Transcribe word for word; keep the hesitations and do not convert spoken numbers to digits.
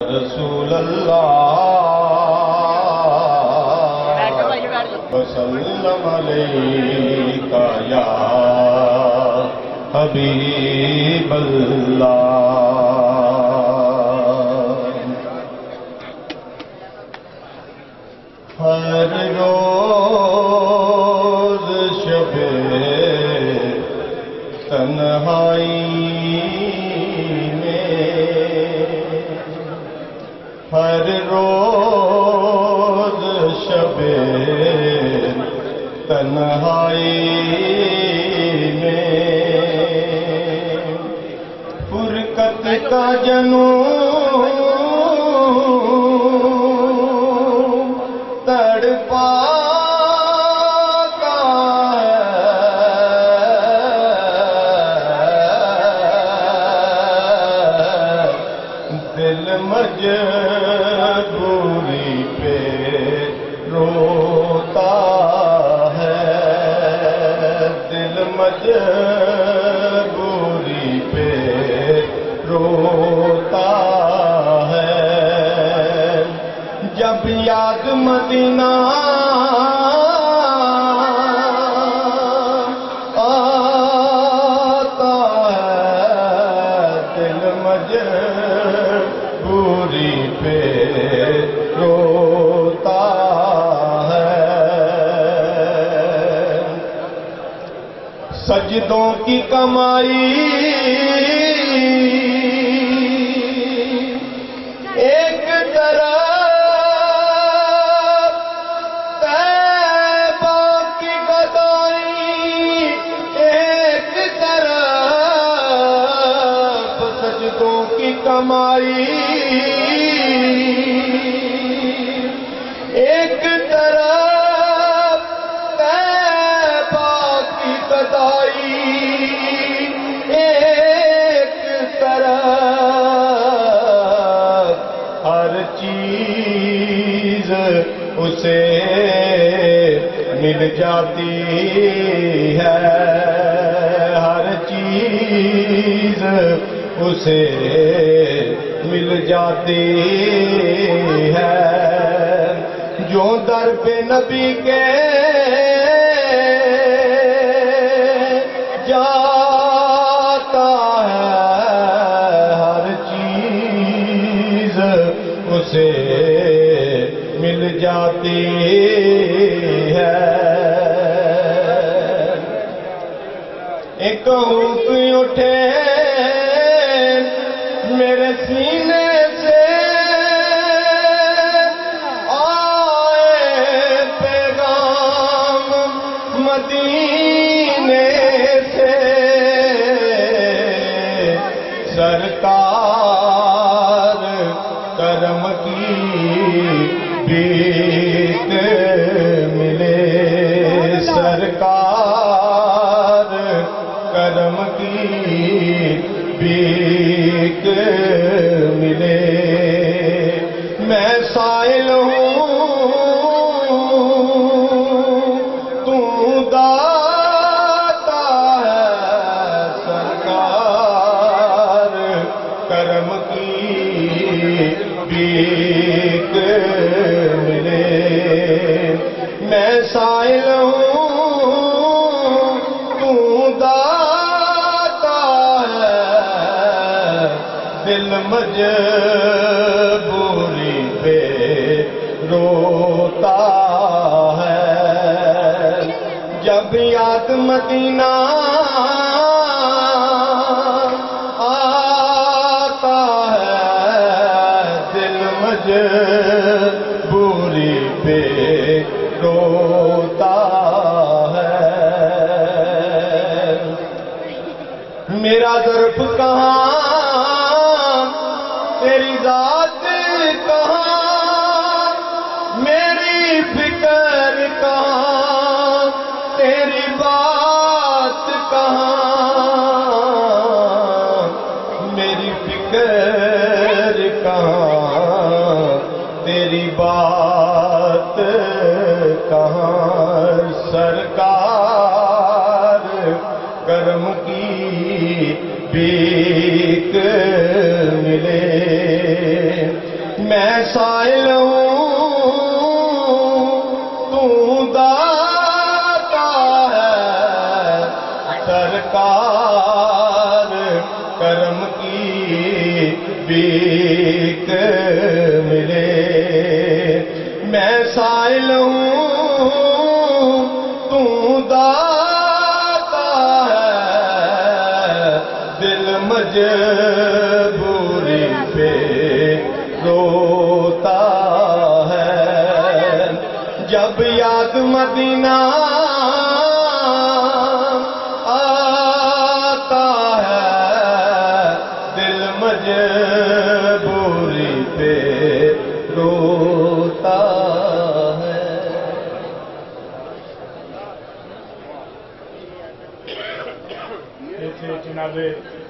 رسول اللہ وسلم علیکہ یا حبیب اللہ۔ ہر روز شب تنہائی ہر روز شب تنہائی میں فرقت کا جنون تڑپاتا ہے، دل مجبوری پہ روتا ہے، دل مجبوری پہ روتا ہے، جب یاد مدینہ آتا ہے، دل مجبوری پہ روتا ہے۔ سجدوں کی کمائی ایک طرف، طیبہ کی گدائی ایک طرف، سجدوں کی کمائی ایک طرف، طیبہ کی گدائی ایک طرف، ہر چیز اسے مل جاتی ہے، ہر چیز اسے مل جاتی ہے، جو در پہ نبی کے جاتا ہے، ہر چیز اسے مل جاتی ہے۔ ایک اونٹ اٹھے میرے سینے سے، آئے پیغام مدینے سے، سرکار کرم کی بھیک ملے، سرکار کرم کی بھیک ملے، میں سائل ہوں تو داتا ہے، سرکار کرم کی بھیک ملے، میں سائل ہوں تو داتا ہے، دل مجبوری پہ روتا ہے، جب یاد مدینہ آتا ہے، دل مجبوری پہ روتا ہے۔ میرا ظرف کہاں، تیری ذات کہاں، میری فکر کہاں، تیری بات کہاں، میری فکر کہاں، تیری بات کہاں، سرکار کرم کی بھیک ملے، میں سائل ہوں تو داتا ہے سرکار کرم کی بیک ملے میں سائل ہوں تو داتا ہے دل مجبوری پہ روتا ہے جب یاد مدینہ آتا ہے دل مجبوری پہ روتا ہے جناب